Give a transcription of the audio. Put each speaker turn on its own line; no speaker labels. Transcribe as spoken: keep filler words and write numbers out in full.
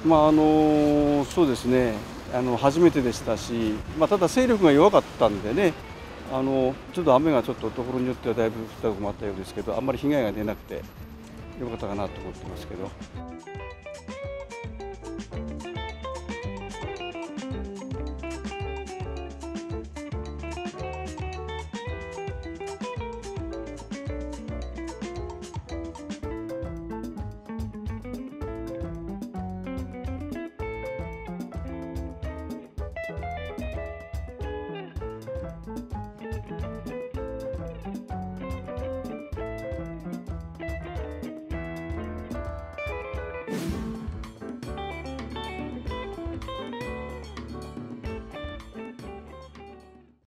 まああのそうですね、あの初めてでしたし、まあ、ただ勢力が弱かったんでね、あのちょっと雨がちょっとところによってはだいぶ降ったところもあったようですけど、あんまり被害が出なくてよかったかなと思ってますけど。